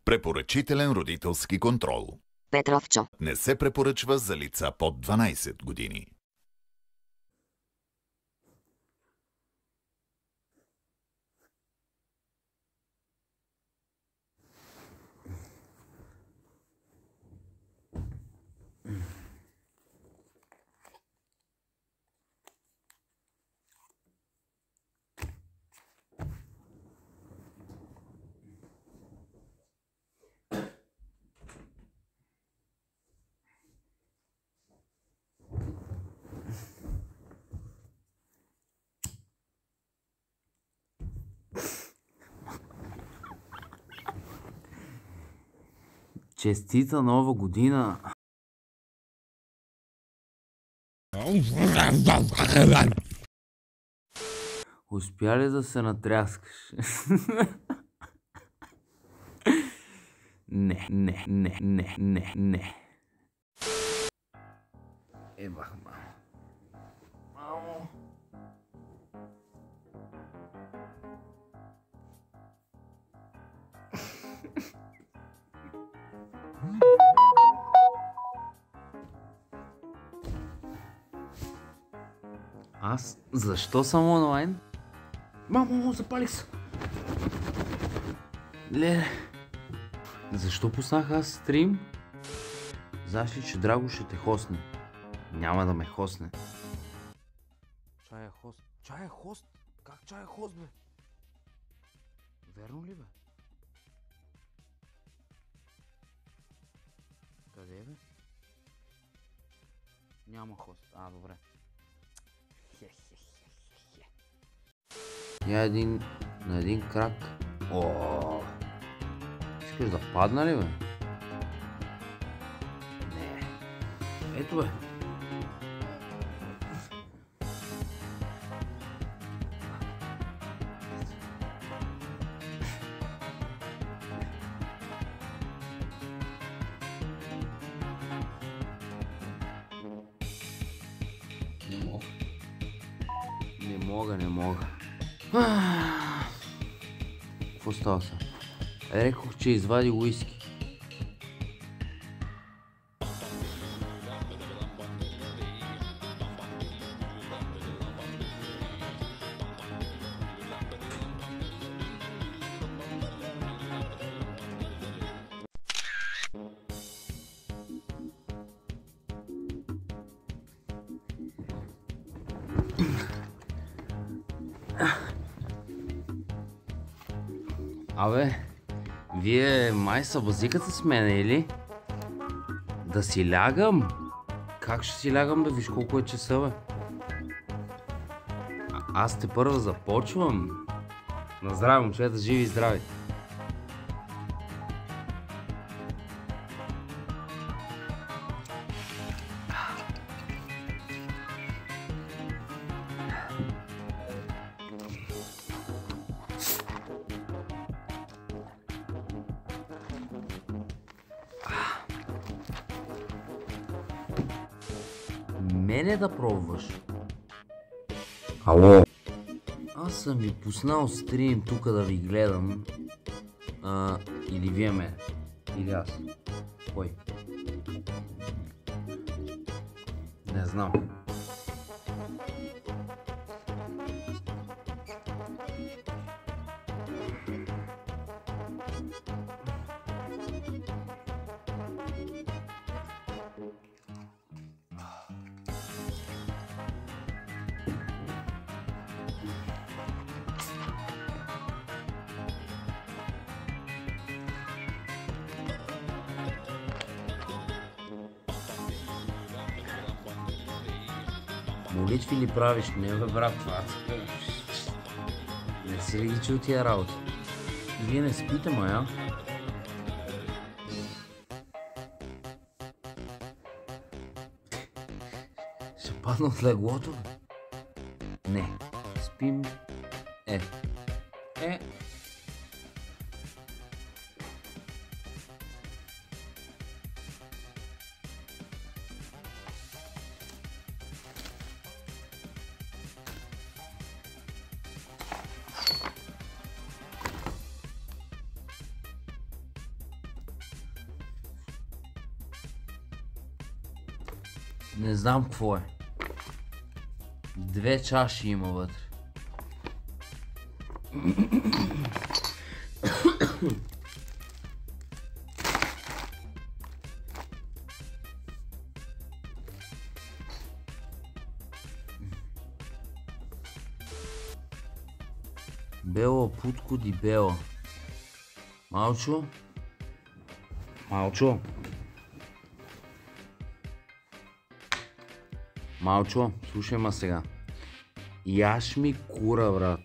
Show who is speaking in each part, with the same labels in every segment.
Speaker 1: Препоръчителен родителски контрол.
Speaker 2: Петровчо.
Speaker 1: Не се препоръчва за лица под 12 години.
Speaker 3: Честита нова година! Успя ли да се натряскаш? Не. Ебах, мамо. Аз защо съм онлайн? Мамо, запалих се! Леле! Защо пуснах аз стрим? Знаеш ли, че Драго ще те хостне? Няма да ме хостне. Чая хост? Чая хост? Как чая хост, бе? Верно ли, бе? Къде, бе? Няма хост. Добре. Я на един крак. Искаш да падна ли, бе? Не. Ето, бе. Не мога. Какво става са? Рекох, че извади уиски. Вие май са базиката с мене, или? Да си лягам? Как ще си лягам, бе? Виж колко е часа, бе. Аз те първа започвам. На здраве, момчета, живи и здрави. Мене да пробваш.
Speaker 4: Ало.
Speaker 3: Аз съм ви пуснал стрим тук да ви гледам. Или вие ме. Или аз. Кой? Не знам. Молитви ли правиш? Не, бе, брат, това. Не си ли ги чул тия работи? Вие не спите, мая? Ще падна от леглото? Не. Спим. Не знам какво е. 2 чаши има вътре. Бела путко ди бела. Малчо? Малчо? Малчо, слушай ма сега. Яш ми кура, брат.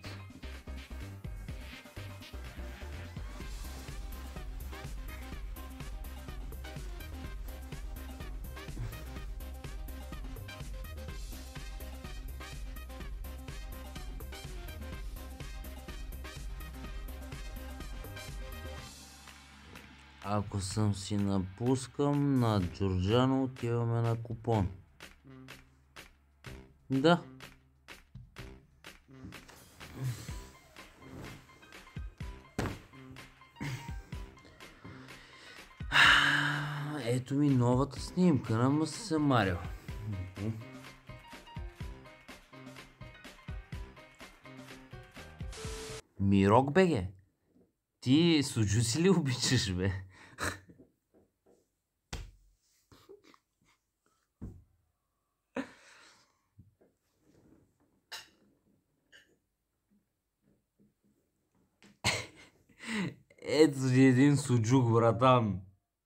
Speaker 3: Ако съм си напускам на Джорджано, отиваме на купон. Да. Ето ми новата снимка на МСС Марио. Мирок, беге. Ти суджуци ли обичаш, бе? Ето си един суджук, братан.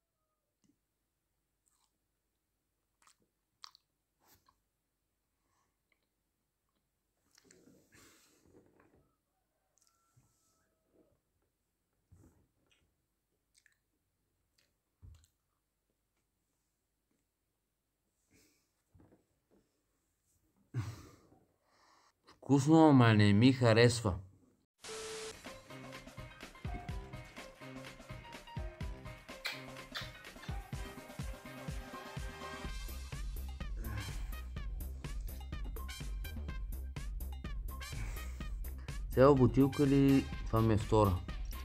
Speaker 3: Вкусно, ама не ми харесва. Цяла бутилка ли? Това ми е втора.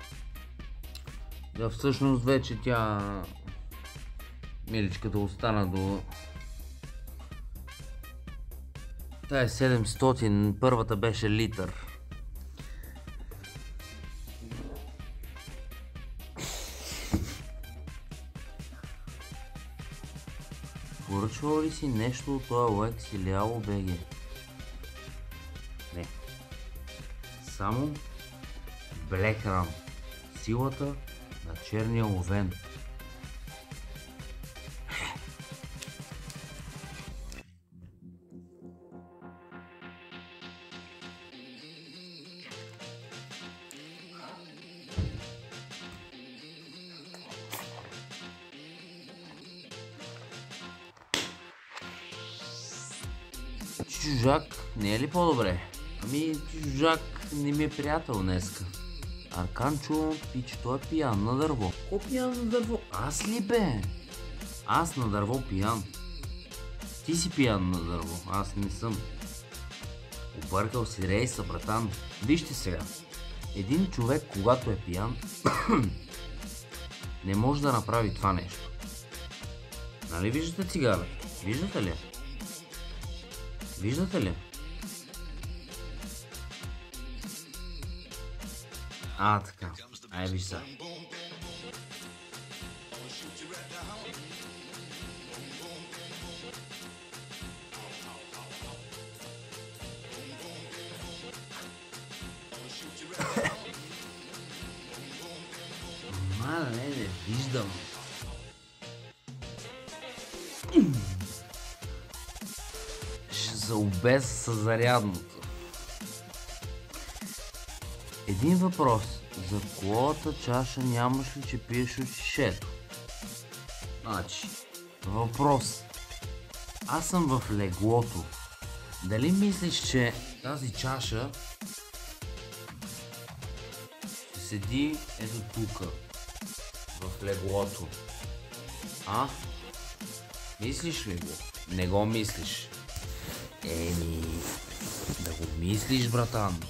Speaker 3: Да, всъщност вече тя... Миличката остана до... Та е 700, първата беше литър. Поръчвал ли си нещо от това OLX или AOBG? Не. Само Black Ram. Силата на черния овен. Чужак не е ли по-добре? Ами чужак не ми е приятел днеска. Арканчо, пич, той е пиян на дърво. Ко пиян на дърво? Аз ли бе? Аз на дърво пиян. Ти си пиян на дърво, аз не съм. Объркал си рейса, братан. Вижте сега. Един човек, когато е пиян, не може да направи това нещо. Нали виждате цигара? Виждате ли? Виждате ли? Така. Ай, виж сега. Не виждам. Ще се обез със зарядното. Един въпрос. За колата чаша нямаш ли, че пиеш от шишето? Значи, въпрос. Аз съм в леглото. Дали мислиш, че тази чаша ще седи ето тука, в леглото? Мислиш ли го? Не го мислиш. Да го мислиш, братан.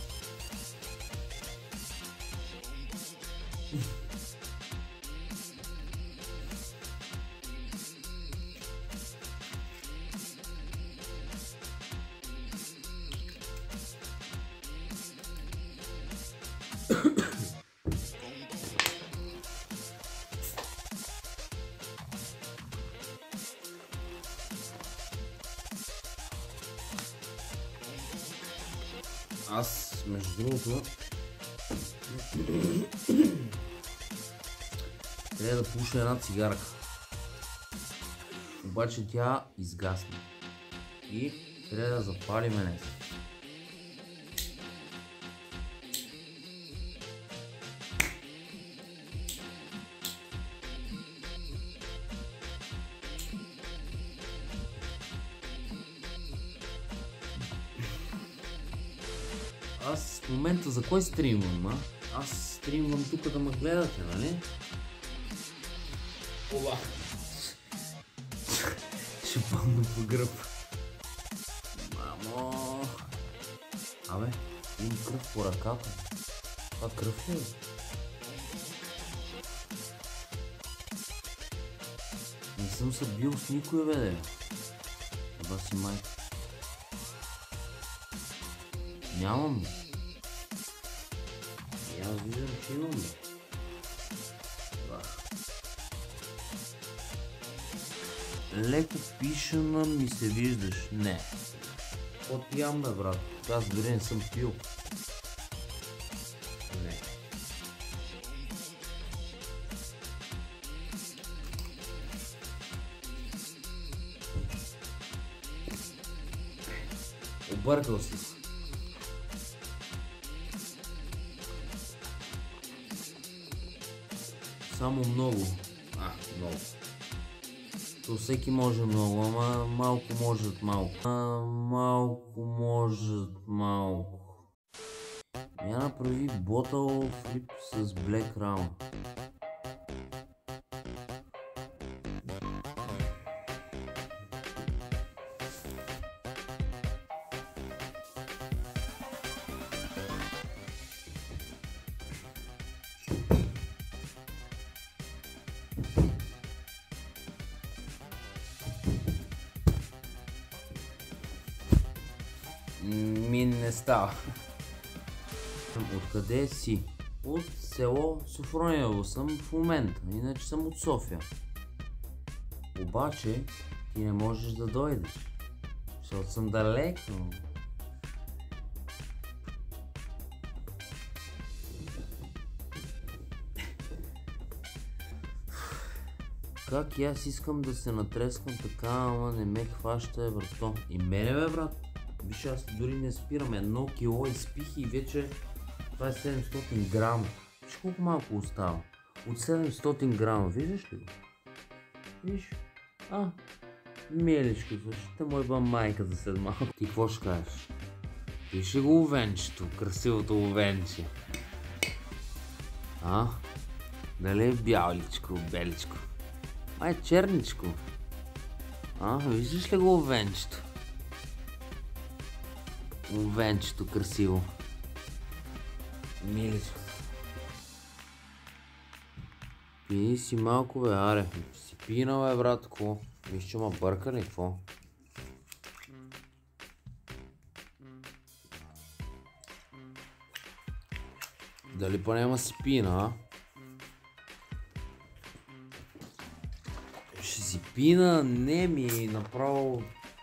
Speaker 3: Аз, между другото, трябва да пуша една цигарка. Обаче тя изгасна. И трябва да запалим нещо. Аз в момента за кой стримвам, а? Аз стримвам тук да ме гледате, нали? Оба! Ще падна по гръб. Мамо! Абе, имам кръв по ръката. Това кръв ли е? Не съм се бил с никой, бе. Това си майка. Нямам. И аз виждам, че имам. Леко пишена ми се виждаш. Не. От ям, бе, брат. Аз дори не съм пил. Не. Объркал си се. Само много. Много. То всеки може много, ама малко можат малко. Малко можат малко. Я направи ботъл флип с Black Crown. Не става. Откъде си? От село Софрониево съм в момента, иначе съм от София. Обаче ти не можеш да дойдеш, защото съм далеко. Как и аз искам да се натрескам така, ама не ме хваща, брато. И мене, бе, брат. Виж, аз дори не спирам, 1 кило изпих и вече това е 700 грама. Виж колко малко остава. От 700 грама, виждаш ли го? Виж? Миличко, ще му еба майката след малко. Ти какво ще кажеш? Виж ли го овенчето, красивото овенче? Дали е бяличко, беличко? Май черничко. Виждаш ли го овенчето? Овенчето красиво. Миличко. Пи си малко, бе, аре. Си пина, бе, братко. Виж, че ма бърка ли, какво? Дали поне ма си пина, Ще си пина, не ми направо...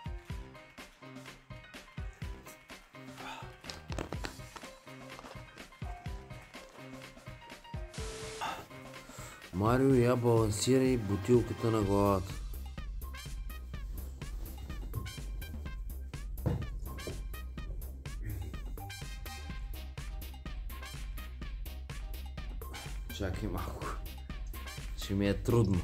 Speaker 3: Марио я балансира и бутилката на главата. Чакай малко. Ще ми е трудно.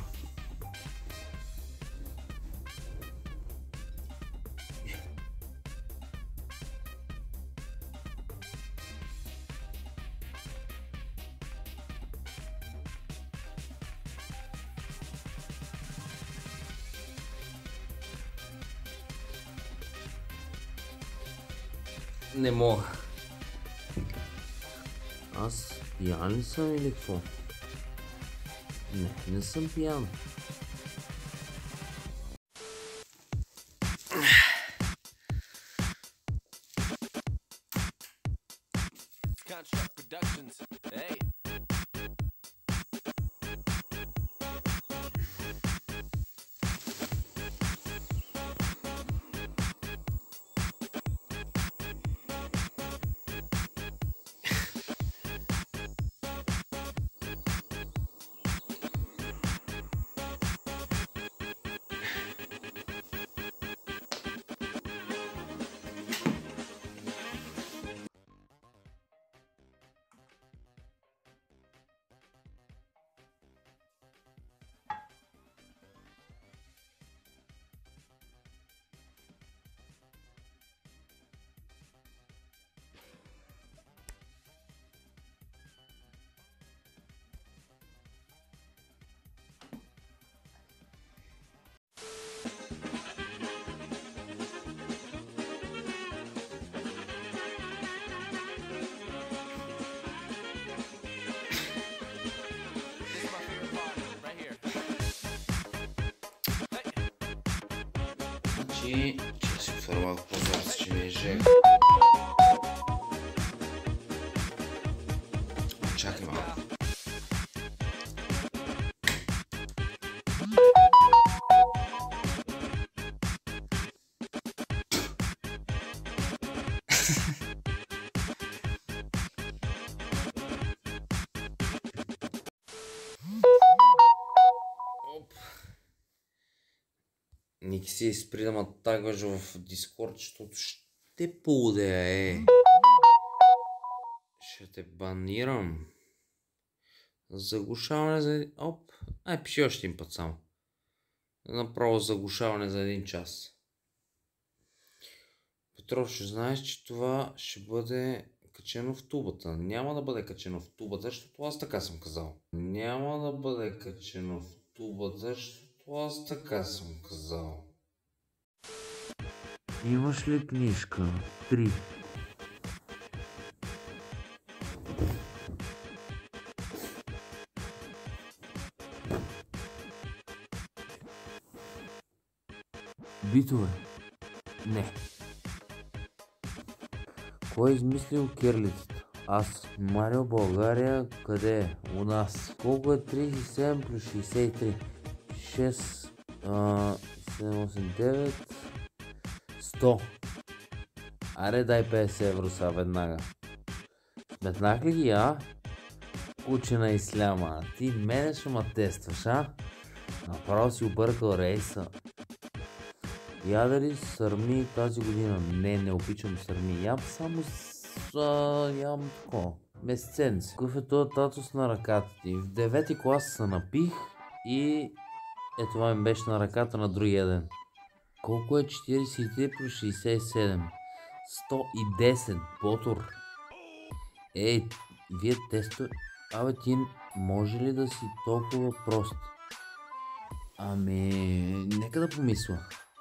Speaker 3: Не мога. Аз пиян ли съм или какво? Не съм пиян. Значи, че си отворя малко по-зарци, че ми е жег. Чакай малко. Оп. Ники си изпри да ме тагваш в Дискорд, защото ще полудея, Ще те банирам. Заглушаване за... Оп. Ай, пиши още един път само. Направо заглушаване за 1 час. Петров, ще знаеш, че това ще бъде качено в тубата. Няма да бъде качено в тубата, защото аз така съм казал. Няма да бъде качено в тубата, защото аз така съм казал.
Speaker 2: Имаш ли книжка? 3. Битове? Не. Кой е измислил кирилицата? Аз. Марио, България, къде е? У нас. Колко е 37 плюс 63? 6, 7, 8, 9, 100. Аре, дай 50 евро са веднага. Сметнах ли ги, а? Куче на исляма. Ти мене ще ма тестваш, а? Направо си объркал рейса. Яда ли сърми тази година? Не обичам сърми. Ям само ям такова. Месценци. Какъв е този татус на ръката ти? В 9-ти клас се напих и това ми беше на ръката на другия ден. Колко е 43 плюс 67? 110, Ботор. Ей, вие тесто... Абе, ти може ли да си толкова прост? Ами, нека да помисля.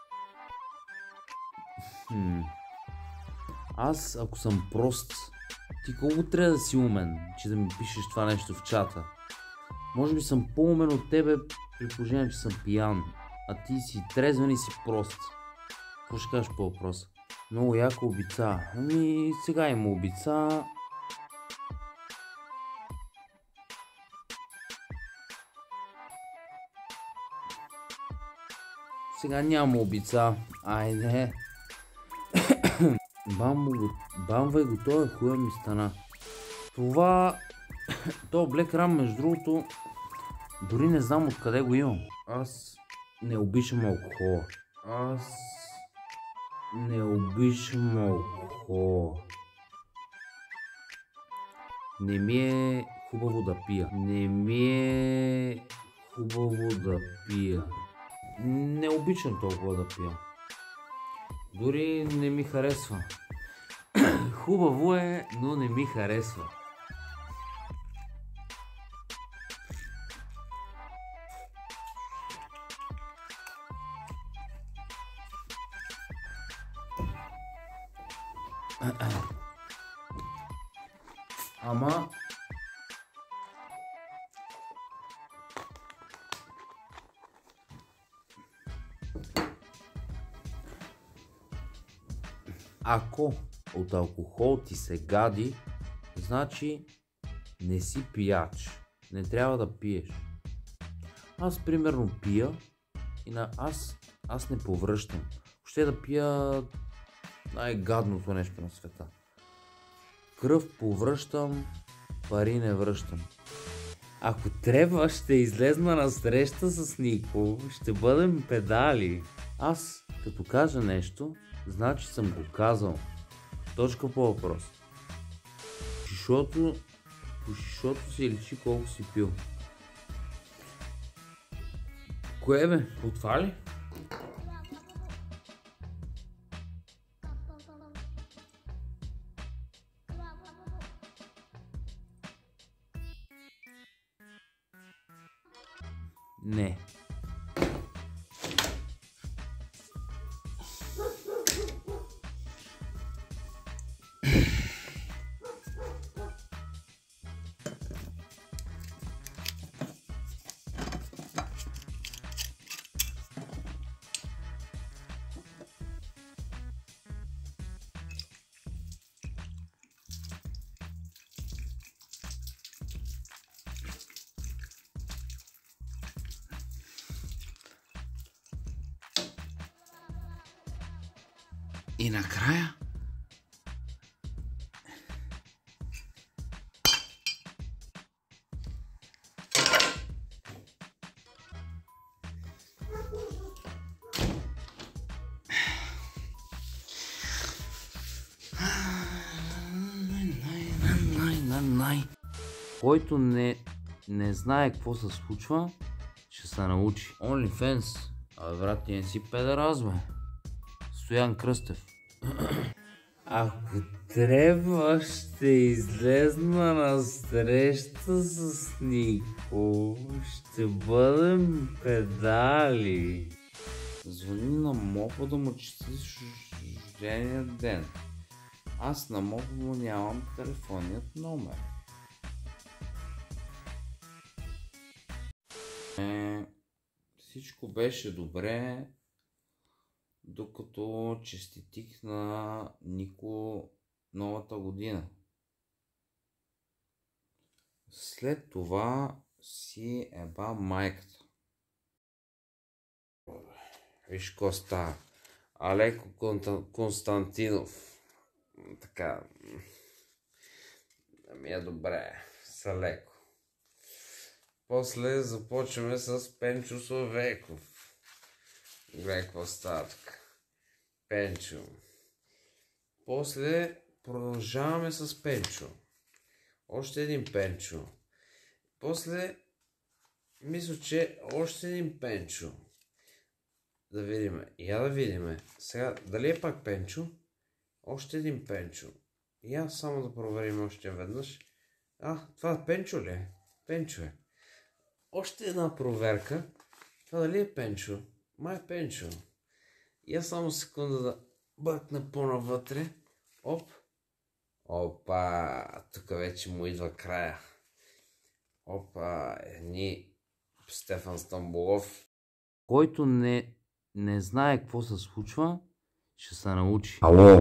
Speaker 2: Аз, ако съм прост, ти колко трябва да си умен, че да ми пишеш това нещо в чата? Може би съм по-умен от тебе, при положение, че съм пиян, а ти си трезвен и си прост. Какво ще кажеш по въпроса? Много яко обица. Ами, сега има обица. Сега няма обица. Айде. Бамвай готова, хуя ми стана. Това... То Black Ram, между другото, дори не знам откъде го имам. Аз не обичам алкохола. Не ми е хубаво да пия. Не обичам толкова да пия. Дори не ми харесва. Хубаво е, но не ми харесва. Ама... Ако от алкохол ти се гади, значи не си пияч. Не трябва да пиеш. Аз примерно пия и аз не повръщам. Ще да пия най-гадното нещо на света. Кръв повръщам, пари не връщам. Ако трябва, ще излезна на среща с Нико, ще бъдем педали. Аз, като кажа нещо, значи съм го казал. Точка по въпрос. По шишото си личи колко си пил. Кое бе? От това ли? Не.
Speaker 3: И накрая който не знае какво се случва, ще се научи. OnlyFans. Абе, брат, ти не си педераз, бе. Стоян Кръстев.
Speaker 2: Ако трябва, ще излезна на среща с Нико. Ще бъдем педали.
Speaker 3: Звъни на Мопо да му честиш рождения ден. Аз на Мопо му нямам телефонният номер. Всичко беше добре, докато честитих на Нико новата година. След това си еба майката. Виж какво става. Алеко Константинов. Така. Да ми е добре. С Алеко. После започваме с Пенчо Славейков. Гледай какво става тук. Пенчо. После продължаваме с Пенчо. Още един Пенчо. После мисля, че още един Пенчо. Да видим. Да видим. Сега, дали е пак Пенчо? Още един Пенчо. Само да проверим още веднъж. Това Пенчо ли е? Пенчо е. Още една проверка. Това дали е Пенчо? Май е Пенчо. Само секунда да бъкна по-навътре. Опа! Тук вече му идва края. Опа! Стефан Стамболов.
Speaker 2: Който не знае какво се случва, ще се научи.
Speaker 3: Ало!